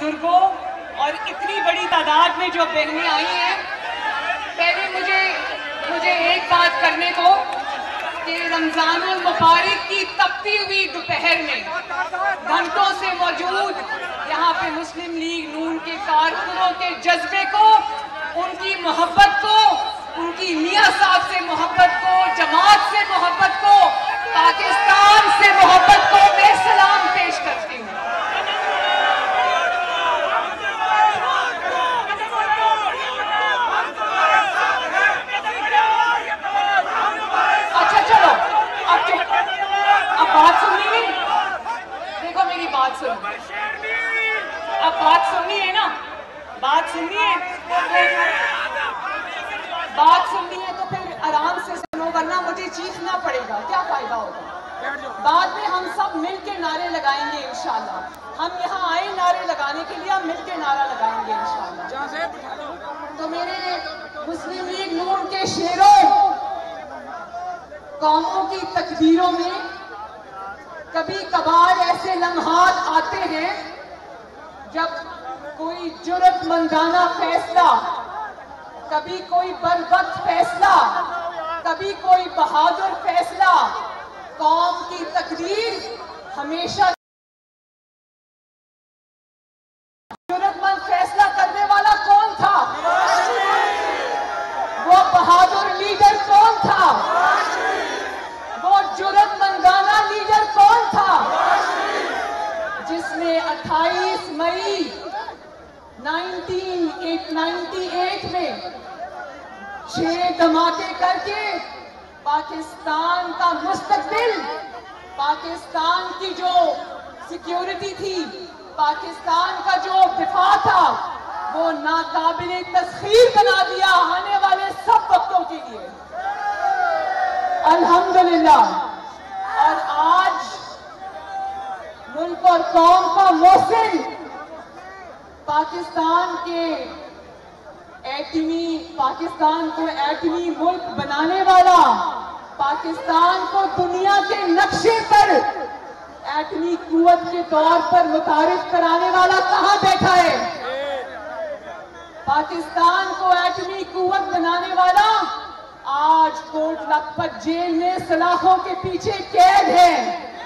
बुजुर्गों और इतनी बड़ी तादाद में जो बहनें आई हैं, पहले मुझे एक बात करने दो कि रमजानुल मुबारक की तपती हुई दोपहर में घंटों से मौजूद यहाँ पे मुस्लिम लीग नून के कारकुनों के जज्बे को, उनकी मोहब्बत को, उनकी मियां साहब से मोहब्बत को, जमात से मोहब्बत को, पाकिस्तान से मोहब्बत को मैं सलाम पेश करती हूँ। अच्छा चलो, अब बात सुनिए। देखो मेरी बात सुनो, अब बात सुननी है ना, बात सुननी है, बात सुननी है तो फिर आराम से सुनो, वरना मुझे चीखना पड़ेगा, क्या फायदा होगा। बाद में हम सब मिलके नारे लगाएंगे इंशाल्लाह। हम यहाँ आए नारे लगाने के लिए, हम मिलके नारा लगाएंगे इंशाल्लाह। तो मेरे मुस्लिम लीग नून के शेरों, कौमों की तकदीरों में कभी कभार ऐसे लम्हात आते हैं जब कोई जुर्रतमंदाना फैसला, कभी कोई बरवक्त फैसला, कभी कोई बहादुर फैसला, कौम की तकदीर हमेशा जुर्रतमंद फैसला करने वाला कौन था? वो बहादुर लीडर कौन था? वो जुर्रतमंदाना लीडर कौन था? जिसने 28 मई 1998 में 6 धमाके करके पाकिस्तान का मुस्तकबिल, पाकिस्तान की जो सिक्योरिटी थी, पाकिस्तान का जो दिफा था, वो नाकाबिले तस्खीर बना दिया आने वाले सब वक्तों के लिए। अल्हम्दुलिल्लाह। और आज मुल्क और कौम का मोहसिन, पाकिस्तान को एटमी मुल्क बनाने वाला, पाकिस्तान को दुनिया के नक्शे पर एटमी कुव्वत के तौर पर मुतारिफ कराने वाला कहां बैठा है? पाकिस्तान को एटमी कुव्वत बनाने वाला आज कोट लखपत जेल में सलाखों के पीछे कैद है।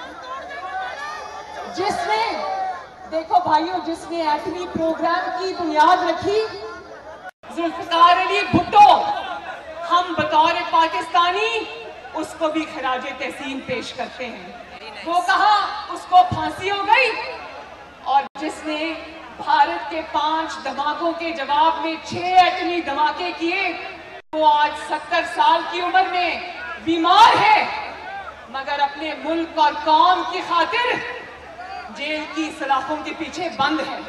जिसने, देखो भाइयों, जिसने एटमी प्रोग्राम की बुनियाद रखी, जुल्फिकार अली भुट्टो, हम बतौर पाकिस्तानी उसको भी खराजे तहसीन पेश करते हैं। वो कहा उसको फांसी हो गई, और जिसने भारत के 5 धमाकों के जवाब में 6 एटमी धमाके किए, वो आज 70 साल की उम्र में बीमार है, मगर अपने मुल्क और कौम की खातिर जेल की सलाखों के पीछे बंद है।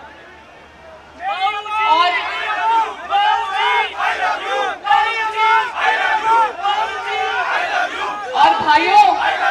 और भाइयों,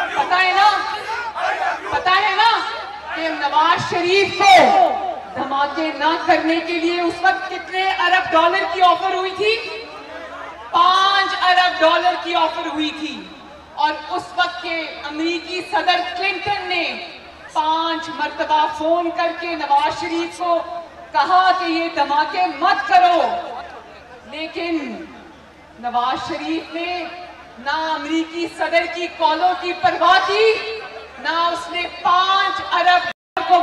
पता है ना कि नवाज शरीफ को धमाके ना करने के लिए उस वक्त कितने अरब डॉलर की ऑफर हुई थी? 5 अरब डॉलर की ऑफर हुई थी। और उस वक्त के अमेरिकी सदर क्लिंटन ने 5 मर्तबा फोन करके नवाज शरीफ को कहा कि ये धमाके मत करो, लेकिन नवाज शरीफ ने ना अमेरिकी सदर की कॉलों की परवाह की, ना उसने 5 अरब को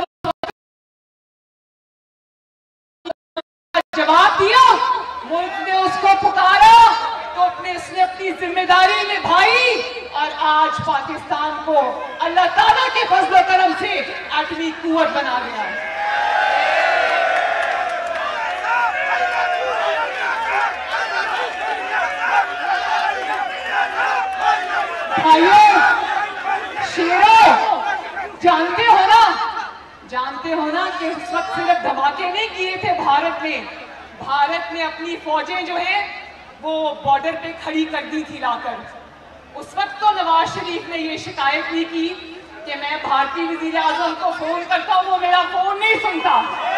जवाब दिया। मुल्क ने उसको पुकारा तो उसने अपनी जिम्मेदारी निभाई, और आज पाकिस्तान को अल्लाह ताला के फजल करम से एटमी कुव्वत बना गया है। भाइयों, शेरों, जानते हो ना कि उस वक्त सिर्फ धमाके नहीं किए थे भारत ने अपनी फौजें जो है वो बॉर्डर पे खड़ी कर दी थी लाकर। उस वक्त तो नवाज शरीफ ने ये शिकायत नहीं की कि मैं भारतीय वजीर आजम को फोन करता हूं, वो मेरा फोन नहीं सुनता।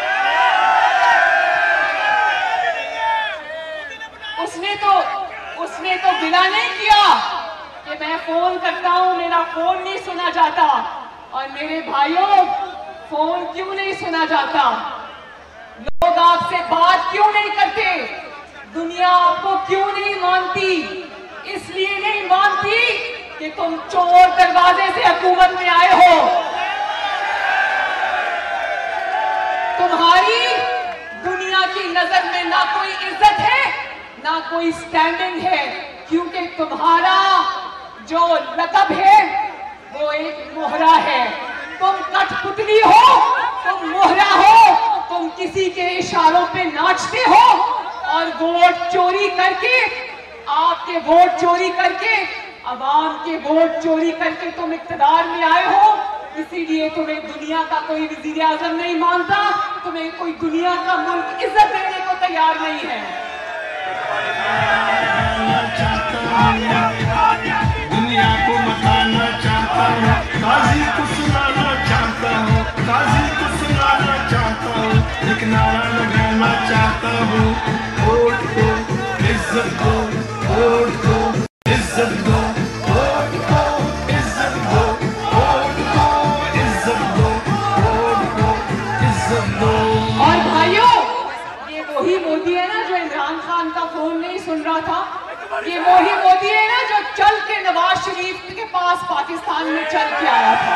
उसने तो गिला नहीं किया कि मैं फोन करता हूं, मेरा फोन नहीं सुना जाता। और मेरे भाइयों, फोन क्यों नहीं सुना जाता? लोग आपसे बात क्यों नहीं करते? दुनिया आपको क्यों नहीं मानती? इसलिए नहीं मानती कि तुम चोर दरवाजे से हुकूमत में आए हो। तुम्हारी दुनिया की नजर में ना कोई इज्जत है, ना कोई स्टैंडिंग है, क्योंकि तुम्हारा जो लक़ब है वो एक मोहरा है। तुम कठपुतली हो, तुम मोहरा हो, तुम किसी के इशारों पे नाचते हो और वोट चोरी करके, आपके वोट चोरी करके, अवाम के वोट चोरी करके तुम इक़्तिदार में आए हो। इसीलिए तुम्हें दुनिया का कोई वज़ीर आज़म नहीं मानता, तुम्हें कोई दुनिया का मुल्क इज्जत देने को तैयार नहीं है। दुनिया को मकाना चाहता हूँ, काजी को सुनाना चाहता हूँ, काजी को सुनाना चाहता हूँ, एक नारा लगाना चाहता हूँ, वोट को इज्जत दो, वोट को इज्जत दो, वोट को इज्जत दो, वोट को इज्जत दो, वोट को इज्जत दो। और भाइयों, ये वही मोदी है ना जो इमरान खान का फोन नहीं सुन रहा था? ये वही मोदी है ना जो चल के नवाज शरीफ के पास पाकिस्तान में चल के आया था?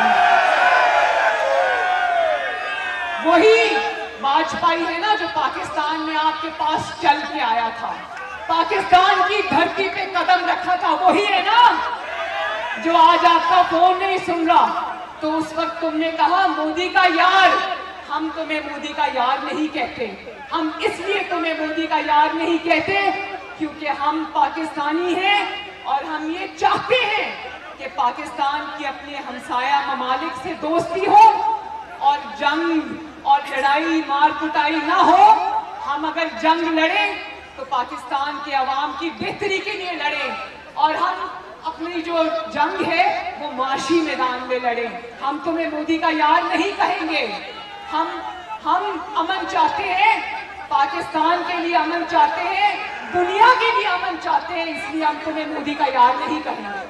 वही वाजपेयी है ना जो पाकिस्तान में आपके पास चल के आया था, पाकिस्तान की धरती पे कदम रखा था? वही है ना जो आज आपका फोन नहीं सुन रहा? तो उस वक्त तुमने कहा मोदी का यार। हम तुम्हें मोदी का यार नहीं कहते। हम इसलिए तुम्हें मोदी का यार नहीं कहते क्योंकि हम पाकिस्तानी हैं और हम ये चाहते हैं कि पाकिस्तान की अपने हमसाया ममालिक से दोस्ती हो और जंग और लड़ाई मार कुटाई ना हो। हम अगर जंग लड़ें तो पाकिस्तान के अवाम की बेहतरी के लिए लड़ें, और हम अपनी जो जंग है वो माशी मैदान में लड़ें। हम तुम्हें मोदी का यार नहीं कहेंगे। हम अमन चाहते हैं, पाकिस्तान के लिए अमन चाहते हैं, दुनिया के लिए अमन चाहते हैं, इसलिए हम तुम्हें मोदी का यार नहीं कहेंगे।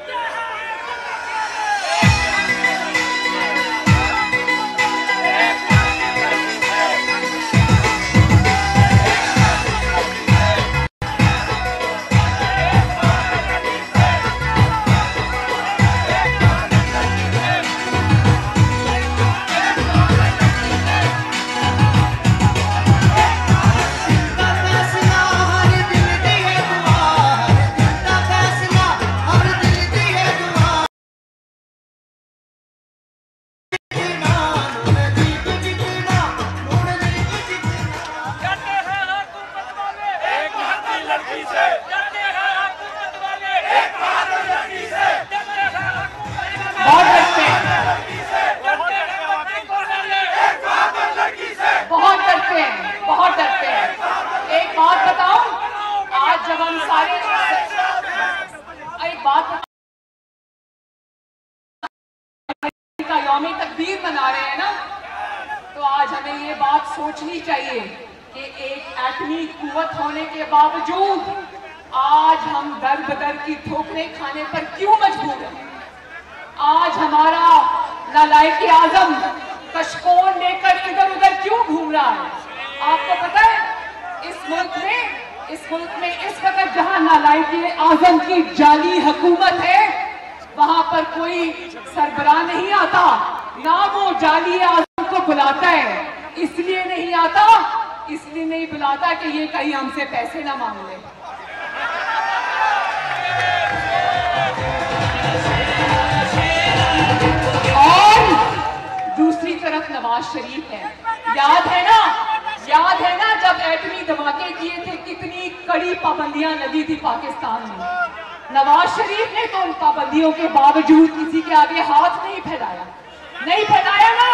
यौम-ए-तकबीर मना रहे हैं ना, तो आज हमें ये बात सोचनी चाहिए कि एक एटमी कुव्वत होने के बावजूद आज हम दर बदर की ठोकरें खाने पर क्यों मजबूर हैं? आज हमारा नालायक आजम कशकोन लेकर इधर उधर क्यों घूम रहा है? आपको पता है इस मुल्क में इस वक्त जहां नालायक आजम की जाली हुकूमत है वहां पर कोई सरबराह नहीं आता, ना वो जाली आजम को बुलाता है। इसलिए नहीं आता, इसलिए नहीं बुलाता कि ये कहीं हमसे पैसे ना मांग ले। और दूसरी तरफ नवाज शरीफ है। याद है ना जब एटमी धमाके किए थे कितनी कड़ी पाबंदियां लगी थी पाकिस्तान में? नवाज शरीफ ने तो उन पाबंदियों के बावजूद किसी के आगे हाथ नहीं फैलाया ना।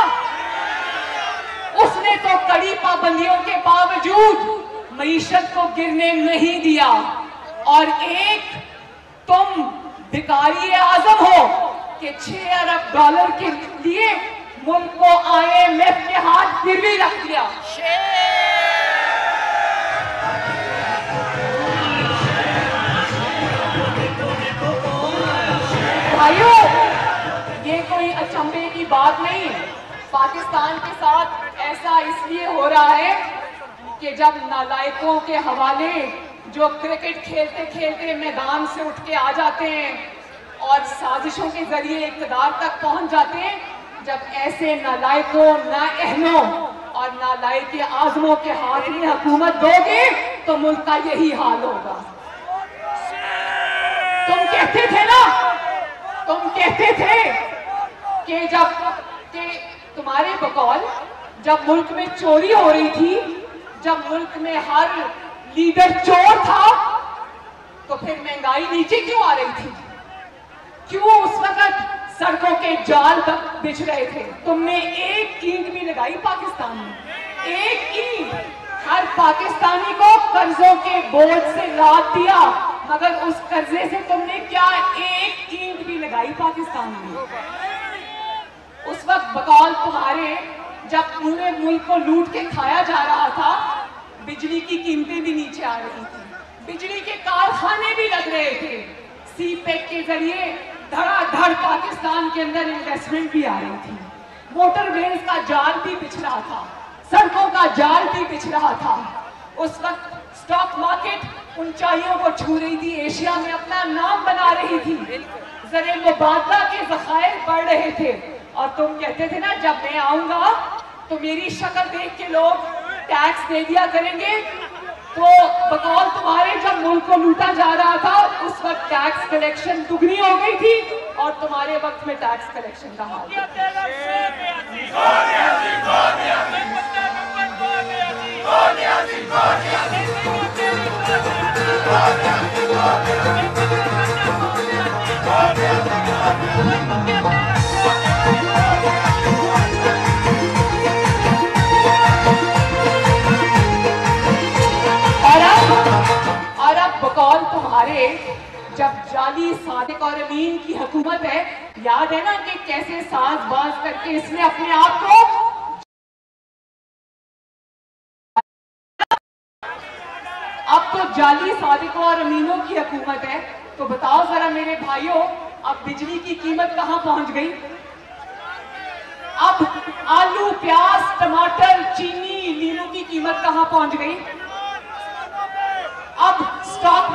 उसने तो कड़ी पाबंदियों के बावजूद मईशत को गिरने नहीं दिया। और एक तुम भिखारी आजम हो कि 6 अरब डॉलर के लिए मुल्क को IMF के हाथ गिरवी रख दिया। भाइयों, ये कोई अचंभे की बात नहीं है। पाकिस्तान के साथ ऐसा इसलिए हो रहा है कि जब नालायकों के हवाले जो क्रिकेट खेलते खेलते मैदान से उठ के आ जाते हैं और साजिशों के जरिए इक़्तिदार तक पहुंच जाते हैं, जब ऐसे नालायकों, नाअहलों और नालायक आज़मों के हाथ में हुकूमत दोगे तो मुल्क का यही हाल होगा। तुम कहते थे ना, तुम कहते थे कि तुम्हारे बकौल जब मुल्क में चोरी हो रही थी, जब मुल्क में हर लीडर चोर था, तो फिर महंगाई नीचे क्यों आ रही थी? क्यों उस वक्त सड़कों के जाल तक बिछ रहे थे? तुमने एक ईंट भी लगाई पाकिस्तान में, एक ईंट। हर पाकिस्तानी को कर्जों के बोझ से लाद दिया, मगर उस कर्जे से तुमने क्या एक ईंट भी लगाई पाकिस्तान में? उस वक्त बकौल तुम्हारे, जब पूरे मुल्क को लूट के खाया जा रहा था, बिजली की कीमतें भी नीचे आ रही थी, बिजली के कारखाने भी लग रहे थे, सीपेक के जरिए धड़ाधड़ पाकिस्तान के अंदर इन्वेस्टमेंट भी आ रही थी, मोटरवेज का जाल भी बिछ रहा था, सड़कों का जाल भी बिछ रहा था। उस वक्त स्टॉक मार्केट ऊंचाइयों को छू रही थी, एशिया में अपना नाम बना रही थी, ज़र मुबादला के ज़खायर बढ़ रहे थे, और तुम कहते थे ना जब मैं आऊंगा तो मेरी शक्ल देख के लोग टैक्स दे दिया करेंगे। तो बकौल तुम्हारे जब मुल्क को लूटा जा रहा था, उस वक्त टैक्स कलेक्शन दुगनी हो गई थी, और तुम्हारे वक्त में टैक्स कलेक्शन का हाल और अब बकौल तुम्हारे जब जाली सादिक और अमीन की हुकूमत है, याद है ना कि कैसे साज बाज करके इसने अपने आप को, अब तो जाली सादिकों और अमीनों की हुकूमत है। तो बताओ जरा मेरे भाइयों, अब बिजली की कीमत कहां पहुंच गई? अब आलू, प्याज, टमाटर, चीनी, नींबू की कीमत कहां पहुंच गई? अब स्टॉक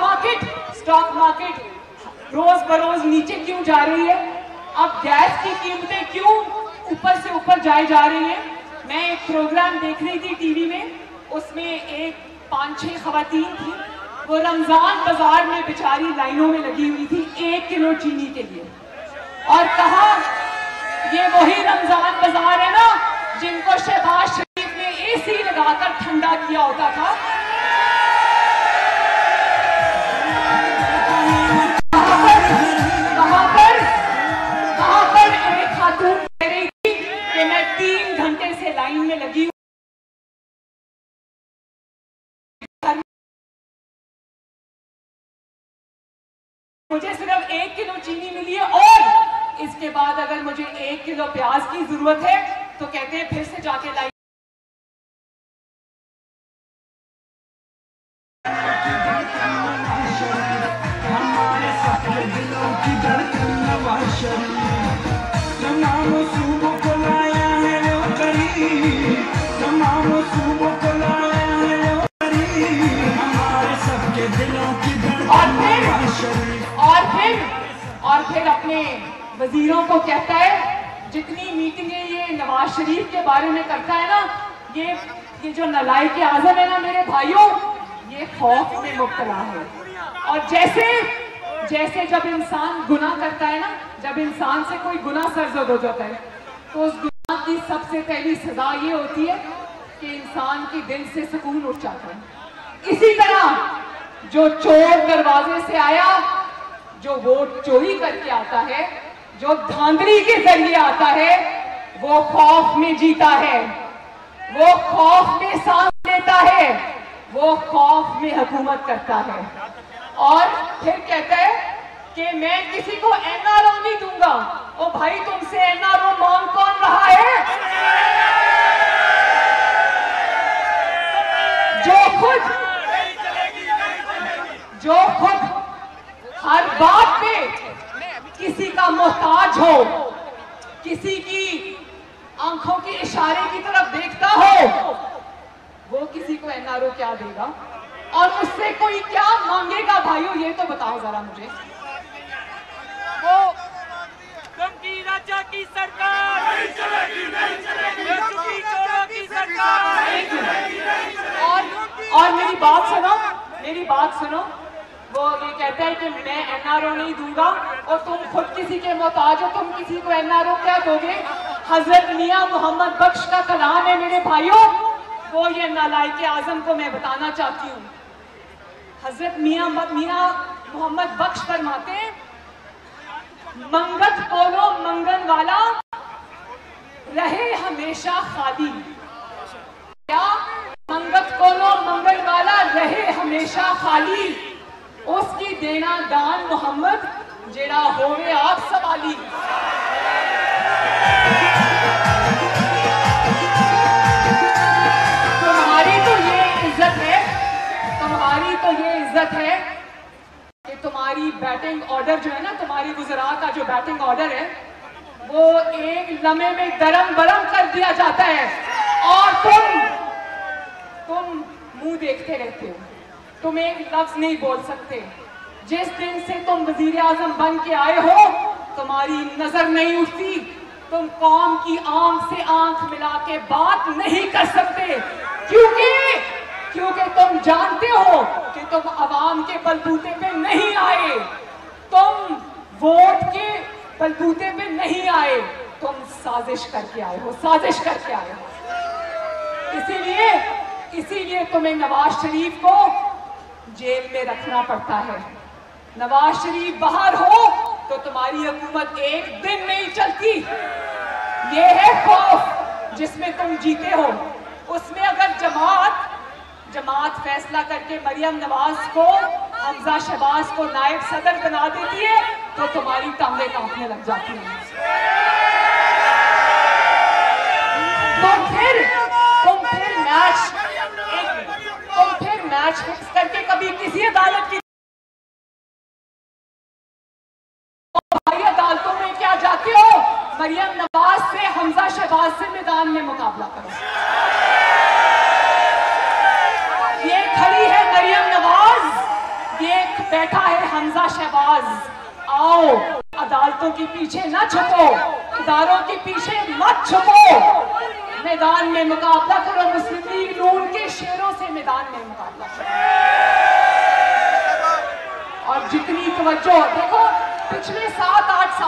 मार्केट रोज बरोज नीचे क्यों जा रही है? अब गैस की कीमतें क्यों ऊपर से ऊपर जाए जा रही हैं? मैं एक प्रोग्राम देख रही थी टीवी में, उसमें एक 5-6 खवातीन थी, वो रमजान बाजार में बेचारी लाइनों में लगी हुई थी 1 किलो चीनी के लिए, और कहा ये वही रमजान बाजार है ना जिनको शहबाज शरीफ ने एसी लगाकर ठंडा किया होता था। वहां पर एक खातून कह रही थी कि मैं 3 घंटे से लाइन में लगी हूं, मुझे सिर्फ 1 किलो चीनी मिली है, और इसके बाद अगर मुझे 1 किलो प्याज की जरूरत है तो कहते हैं फिर से जाके लाइन। और फिर अपने वजीरों को कहता है, जितनी मीटिंगें ये नवाज शरीफ के बारे में करता है ना, ये जो नालायक आज़म है ना मेरे भाइयों, ये खौफ में मुब्तला है। और जैसे जब इंसान गुनाह करता है ना, जब इंसान से कोई गुनाह सरजद हो जाता है, तो उस गुनाह की सबसे पहली सजा ये होती है कि इंसान के दिल से सुकून उठ जाता है। इसी तरह जो चोर दरवाजे से आया, जो वोट चोरी करके आता है, जो धांधली के जरिए आता है, वो खौफ में जीता है, वो खौफ में सांस लेता है, वो खौफ में हुकूमत करता है, और फिर कहता है कि मैं किसी को एनआरओ नहीं दूंगा। ओ भाई, तुमसे एनआरओ मांग कौन रहा है? जो खुद हर बात पे किसी का मोहताज हो, किसी की आंखों के इशारे की तरफ देखता हो, वो किसी को एनआरओ क्या देगा और उससे कोई क्या मांगेगा भाइयों, ये तो बताओ जरा मुझे। वो गमकी राजा की सरकार नहीं चलेगी, नहीं चलेगी, चोरों की सरकार नहीं चलेगी। और मेरी बात सुनो, मेरी बात सुनो। वो ये कहता है कि मैं एनआरओ नहीं दूंगा और तुम खुद किसी के मोहताज हो, तुम किसी को एनआरओ क्या दोगे। हजरत मियां मोहम्मद बख्श का कलाम है मेरे भाइयों, वो ये नालायक आजम को मैं बताना चाहती हूँ। हजरत मियां मोहम्मद बख्श फरमाते हैं, मंगत बोलो मंगन वाला रहे हमेशा खाली। क्या? मंगत बोलो मंगन वाला रहे हमेशा खाली, उसकी देना दान मोहम्मद जेड़ा होवे आप सवाली। तुम्हारी तो ये इज्जत है, तुम्हारी तो ये इज्जत है कि तुम्हारी बैटिंग ऑर्डर जो है ना, तुम्हारी गुजरा का जो बैटिंग ऑर्डर है वो एक लम्हे में दरम बरम कर दिया जाता है और तुम मुंह देखते रहते हो, तुम एक लफ्ज नहीं बोल सकते। जिस दिन से तुम वजीर आजम बन के आए हो तुम्हारी नजर नहीं उठती, तुम कौम की आंख से आंख मिला के बात नहीं कर सकते, क्योंकि तुम जानते हो कि तुम अवाम के बलबूते पे नहीं आए, तुम वोट के बलबूते पे नहीं आए, तुम साजिश करके आए हो, साजिश करके आए हो। इसीलिए तुम्हें नवाज शरीफ को जेल में रखना पड़ता है। नवाज शरीफ बाहर हो तो तुम्हारी हुकूमत एक दिन नहीं चलती। ये है खौफ जिसमें तुम जीते हो। उसमें अगर जमात फैसला करके मरियम नवाज को, हमजा शहबाज को नायब सदर बना देती है तो तुम्हारी टांगें कांपने लग जाती हैं। तुम फिर मैच फिक्स करके कभी किसी अदालत की भाई अदालतों में क्या जाते हो, मरियम नवाज से, हमजा शहबाज से मैदान में मुकाबला करो। ये खड़ी है मरियम नवाज, ये बैठा है हमजा शहबाज। आओ अदालतों के पीछे ना छुपो, इदारों के पीछे मत छुपो, मैदान में मुकाबला करो। मुस्लिम लीग नून के शेरों से मैदान में मुकाबला करो। और जितनी तवज्जो देखो, पिछले 7-8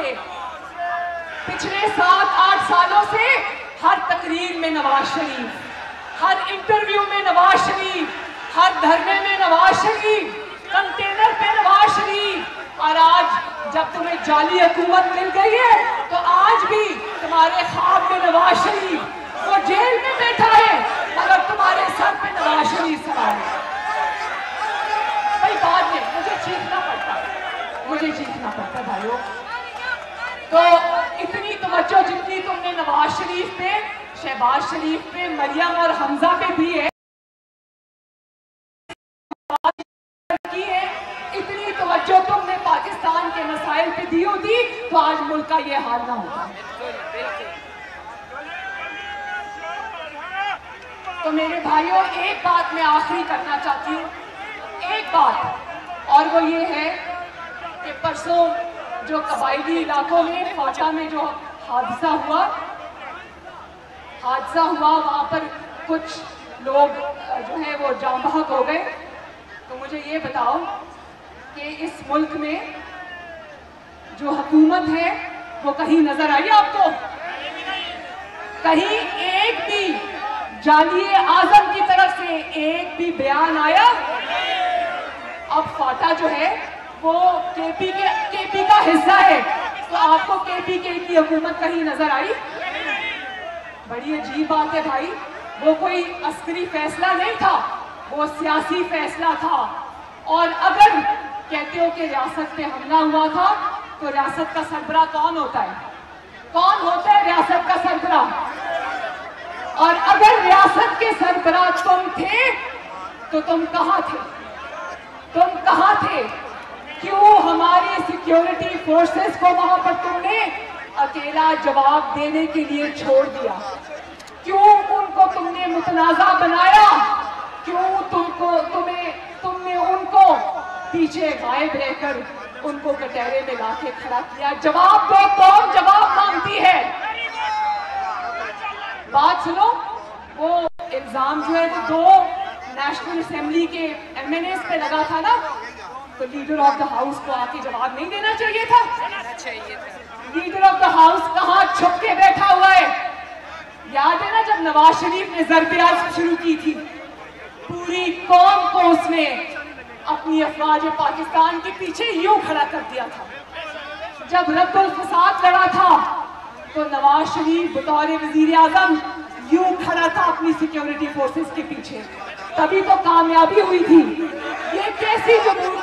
सालों से हर तकरीर में नवाज शरीफ, हर इंटरव्यू में नवाज शरीफ, हर धरने में नवाज शरीफ, कंटेनर पे नवाज शरीफ। और आज जब तुम्हें जाली हुकूमत मिल गई है तो आज भी तुम्हारे ख्वाब में नवाज शरीफ वो जेल में बैठा है, मगर तुम्हारे सर पे नवाज शरीफ सवार है। भाई बाद में मुझे चीखना पड़ता भाइयों। तो इतनी तवज्जो जितनी तुमने नवाज शरीफ पे, शहबाज शरीफ पे, मरियम और हमजा पे दी है, इतनी तवज्जो तुमने पाकिस्तान के मसाइल पे दी होती तो आज मुल्क का ये हाल ना होता। तो मेरे भाइयों, एक बात मैं आखिरी करना चाहती हूँ, एक बात, और वो ये है कि परसों जो कबायली इलाकों में फाटा में जो हादसा हुआ, वहाँ पर कुछ लोग जो है वो जान बहक हो गए। तो मुझे ये बताओ कि इस मुल्क में जो हुकूमत है वो कहीं नजर आई आपको? कहीं एक भी जाली आजम की तरफ से एक भी बयान आया? अब फाटा जो है वो केपी का हिस्सा है, तो आपको केपी की हुकूमत कहीं नजर आई? बड़ी अजीब बात है भाई, वो कोई अस्करी फैसला नहीं था, वो सियासी फैसला था। और अगर कहते हो कि रियासत पे हमला हुआ था तो रियासत का सरबराह कौन होता है? कौन होता है रियासत का सरबराह? और अगर रियासत के सरबराह तुम थे तो तुम कहाँ थे? क्यों हमारी सिक्योरिटी फोर्सेस को वहां पर तुमने अकेला जवाब देने के लिए छोड़ दिया? क्यों उनको तुमने मुतनाज़ा बनाया? क्यों तुमने उनको पीछे गायब रहकर उनको कटहरे में लाके खड़ा किया? जवाब दो, कौन जवाब मांगती है? बात सुनो, वो इल्जाम जो है वो 2 नेशनल असेंबली के MNAs पे लगा था ना, तो लीडर ऑफ द हाउस को आके जवाब नहीं देना चाहिए था? लीडर ऑफ द हाउस कहाँ छुप के बैठा हुआ है? याद है ना जब नवाज शरीफ ने ज़रबयाज़ शुरू की थी, पूरी कौम को उसने अपनी अफवाज पाकिस्तान के पीछे यूं खड़ा कर दिया था। जब रद्दुल फसाद लड़ा था तो नवाज शरीफ बतौर वजीर आजम यूं खड़ा था अपनी सिक्योरिटी फोर्सेस के पीछे, तभी तो कामयाबी हुई थी। ये कैसी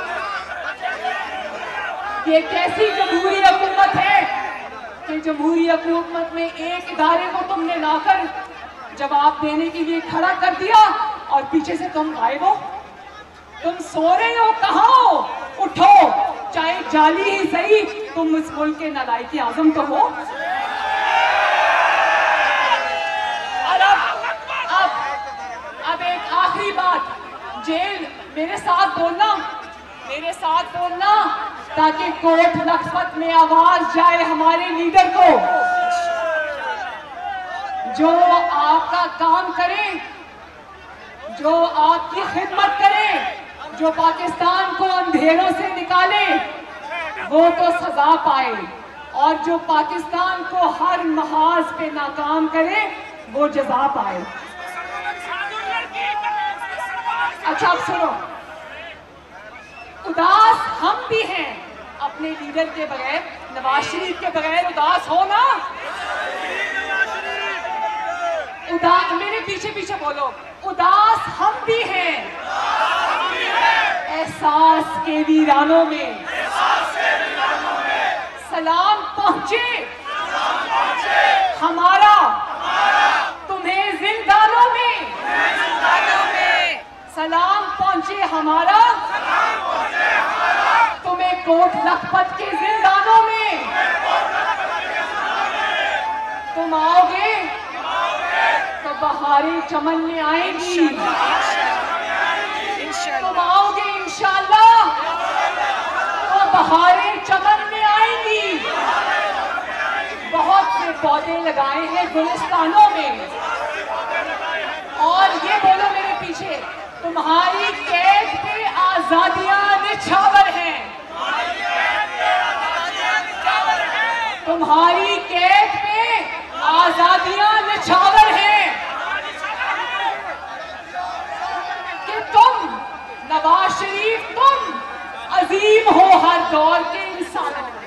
जमहूरी हुकूमत है कि जमहूरी हुकूमत में एक इदारे को तुमने लाकर जवाब देने के लिए खड़ा कर दिया और पीछे से तुम गायब हो? तुम सो रहे हो? कहाँ हो? उठो, चाहे जाली ही सही, तुम इस मुल्क के नालायक आजम तो हो। अब एक आखिरी बात, जेल मेरे साथ बोलना ताकि कोर्ट लखपत में आवाज जाए हमारे लीडर को, जो आपका काम करे, जो आपकी खिदमत करे, जो पाकिस्तान को अंधेरों से निकाले, वो तो सजा पाए, और जो पाकिस्तान को हर महाज पे नाकाम करे वो जजा पाए। अच्छा अब सुनो, उदास हम भी हैं अपने लीडर के बगैर, नवाज शरीफ के बगैर उदास हो ना? मेरे पीछे बोलो, उदास हम भी हैं एहसास के वीरानों में। सलाम पहुंचे हमारा तुम्हें जिंदानों में, सलाम पहुंचे हमारा तुम्हें कोट लखपत के जिंदानों में। तुम आओगे तो बहारें चमन में आएंगी, तुम आओगे इंशाअल्लाह तो बहारें चमन में आएंगी। बहुत से पौधे लगाए हैं गुलिस्तानों में, और ये बोलो मेरे पीछे, तुम्हारी कैद पे आजादियां निछावर हैं, तुम्हारी कैद पे आजादियां निछावर हैं कि तुम नवाज शरीफ, तुम अजीम हो हर दौर के इंसानों में।